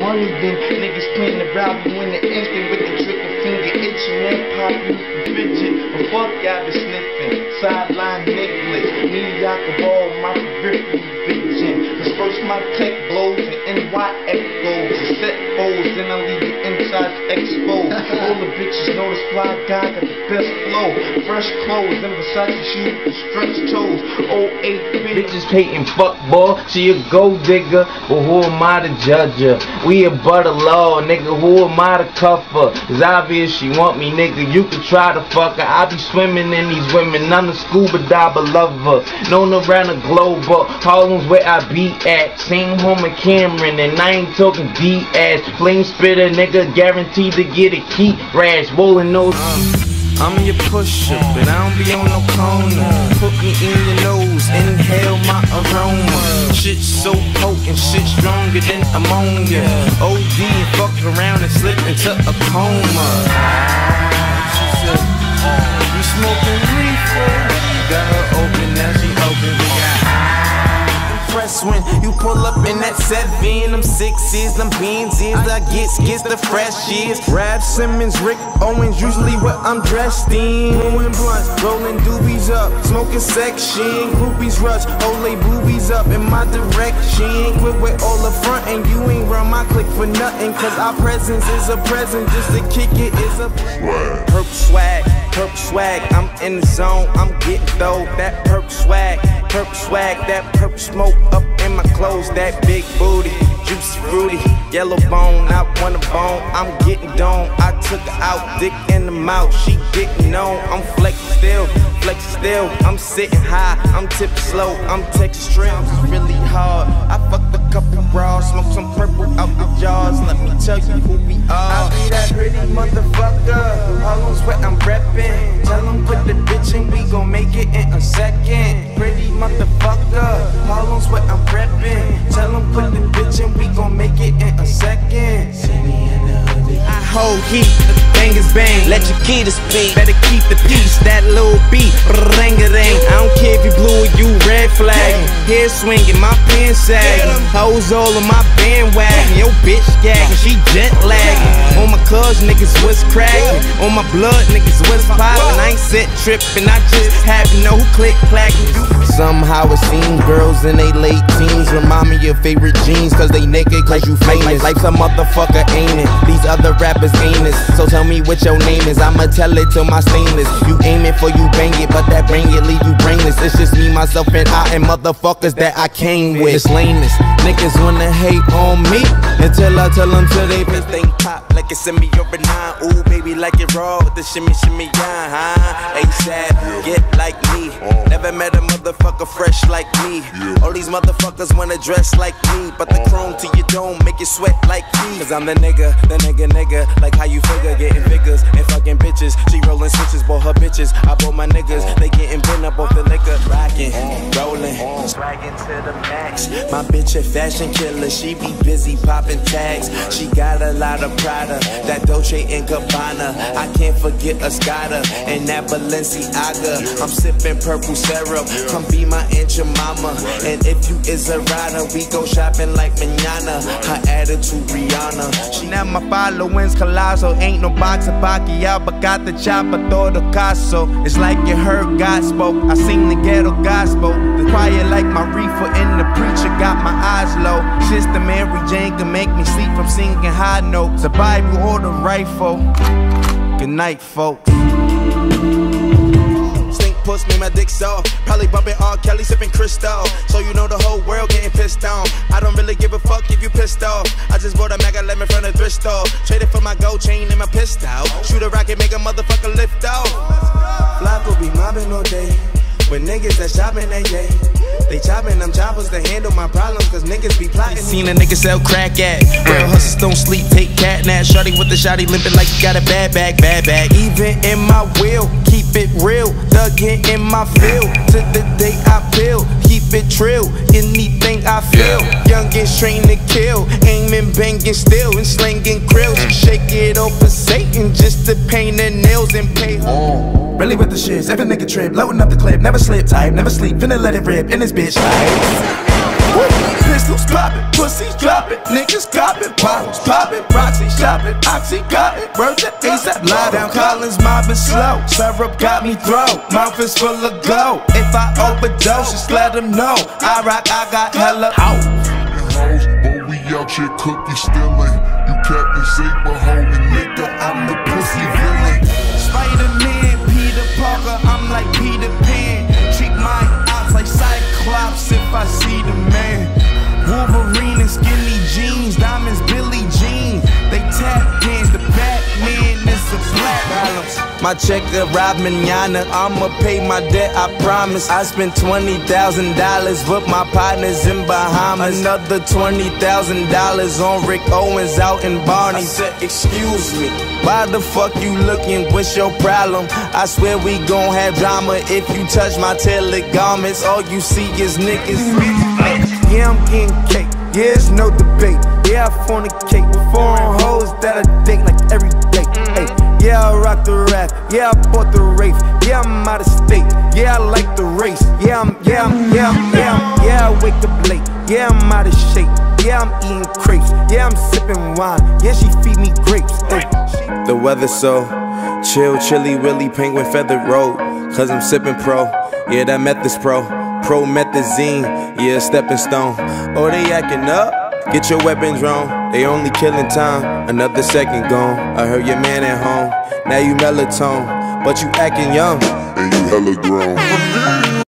money, then niggas playing the robbery when the instant with the trigger finger itching and popping fidget. But fuck y'all been sniffing, sideline niggas. Me, I can ball my peripheral vision. Cause first my tech blows and NY echoes. Set foes, then I leave the insides exposed. All the bitches know this fly guy got the best flow. Fresh clothes and Versace shoes with stretch toes. 08 bitches hating fuck boy, she a gold digger, but who am I to judge her? We above the law, nigga, who am I to cuff her? It's obvious she want me, nigga, you can try to fuck her. I be swimming in these women, I'm the scuba diver lover. Known around the globe, but Harlem's where I be at. Same home in Cameron, and I ain't talking D-ass. Flame spitter, nigga, guaranteed to get a heat rash. Rolling those I'm your pusher, but I don't be on no corner. Put me in your nose, inhale my aroma. Shit so potent, shit stronger than ammonia. OD and fuck around and slip into a coma. She said, you smoking reefer? Got her open, now she open. We got when you pull up in that 7, them 6s, them beans is I gets the fresh years. Rap Simmons, Rick Owens, usually what I'm dressed in. Blowing blunts, rolling doobies up, smoking section. Groupies rush, hold they boobies up in my direction. Quit with all the front and you ain't run my click for nothing. Cause our presence is a present, just to kick it is a perp swag, I'm in the zone, I'm getting dope. That perp swag, that perp smoke up in my clothes. That big booty, juicy fruity, yellow bone, I want a bone, I'm getting dome. I took her out, dick in the mouth, she getting on. I'm flexing still, I'm sitting high, I'm tipping slow, I'm texting streams, it's really hard. I fucked a couple bras, smoke some purple out the jars, let me tell you who we are. I be that pretty motherfucker, Harlem's where I'm reppin'. Tell them put the bitch in, we gon' make it in a second. Pretty motherfucker, Harlem's where I'm reppin'. Tell them put the bitch in, we gon' make it in a second. I hold heat, bang is bang, let your key to speak. Better keep the peace, that little beat, ring-a-ding. I don't care if you blue or you red flag. Hair swinging, my pants sagging. Hoes all on my bandwagon. Yo bitch gagging, she jet lagging. On my cuz niggas what's cracking. On my blood niggas what's poppin'. I ain't set trippin', I just happen to know who click clacking. Somehow it seems girls in they late teens remind me of favorite jeans, cause they naked, cause you famous. Life's a motherfucker, ain't it? These other rappers ain't it. So tell me what your name is, I'ma tell it to my stainless. You aim it for you bang it, but that bang it leave you brainless. It's just me, myself, and I, and motherfuckers that I came with. It's lameness, niggas wanna hate on me until I tell them till they piss they pop like it's in me or a 9. Ooh, baby, like it raw with the shimmy, shimmy, yeah, huh? ASAP, get like me. Never met a motherfucker fresh like me. All these motherfuckers wanna dress like me, but the chrome to your dome make you sweat like me. Cause I'm the nigga, like how you figure, getting figures and fucking bitches. She rolling switches, bought her bitches, I bought my niggas. They getting bent up off the liquor, rocking, rolling, swagging to the max. My bitch a fashion killer, she be busy popping tags. She got a lot of Prada, that Dolce and Gabbana. I can't forget Escada and that Balenciaga. I'm sipping purple syrup, come be my Aunt your mama. And if you is a rider, we go shopping like manana. Her attitude Rihanna. She not my followings colossal, ain't no box of Pacquiao, but got the chopper, todo caso. It's like you heard God spoke, I sing the ghetto gospel. The quiet like my reefer and the preacher got my eyes low. Sister Mary Jane can make me sleep from singing high notes. The Bible or the rifle. Good night, folks. Puss me my dick soft, probably bumping R. Kelly, sipping Cristal. So you know the whole world getting pissed on. I don't really give a fuck if you pissed off. I just bought a Mac, I let me front of thrift store. Traded for my gold chain and my pistol. Shoot a rocket, make a motherfucker lift off. Flocko be mobbing all day. With niggas that shopping that yay. They chopping them choppers to handle my problems, cause niggas be plotting. Seen a nigga sell crack at. Real hustlers don't sleep, take cat nap. Shorty with the shotty limping like you got a bad bag. Even in my will, keep it real. Dug in my field, to the day I feel. Keep it trill, anything I feel. Youngins trained to kill, aiming, banging still, and slinging krills. Shake it off for Satan just to paint the nails and pay. Really with the shits, every nigga trip, loading up the clip, never slip tight, never sleep, finna let it rip in this bitch life. Pistols poppin', pussies droppin', niggas coppin', bottles poppin', Roxy shopping, Oxy cotton, words that ASAP. Lie down, Collins mobbing slow. Syrup got me throw, mouth is full of glow. If I overdose, just let them know. I rock, I got hella hoes. But we out here cookie stealing. You Captain Saber holding, nigga. I'm the pussy villain. Spider-Man, Peter Parker, I'm like Peter Pan. Treat my ops like Cyclops if I see the man. Wolverine and skinny jeans, diamonds, Billie Jean. They tap dance, the Batman is a black balance. My check arrived manana, I'ma pay my debt, I promise. I spent $20,000 with my partners in Bahamas. Another $20,000 on Rick Owens out in Barney. I said, excuse me, why the fuck you looking, what's your problem? I swear we gon' have drama if you touch my tailored garments. All you see is niggas. Yeah, I'm getting cake, yeah, it's no debate. Yeah, I fornicate with foreign hoes that I date like every day. Hey, yeah, I rock the rap, yeah, I bought the Wraith. Yeah, I'm out of state, yeah, I like the race. Yeah, I wake up late, yeah, I'm out of shape. Yeah, I'm eating crepes, yeah, I'm sipping wine. Yeah, she feed me grapes. Hey. The weather's so chill, chilly, willy, penguin feathered road. Cause I'm sipping pro, yeah, that meth is pro. Promethazine, yeah, stepping stone. Oh, they acting up? Get your weapons wrong. They only killing time. Another second gone. I heard your man at home. Now you melatonin, but you acting young. And you hella grown.